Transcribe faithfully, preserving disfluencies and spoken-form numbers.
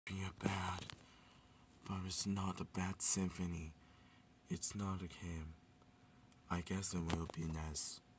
be a bad, but it's not a bad symphony. It's not a him. I guess it will be Ness.